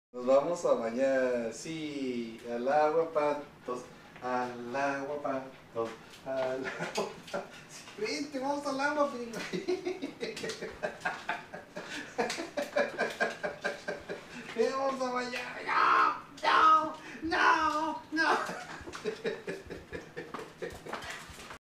Nos vamos a bañar, sí, al agua patos, al agua patos, al agua patos. Sí, vente, vamos al agua, primo.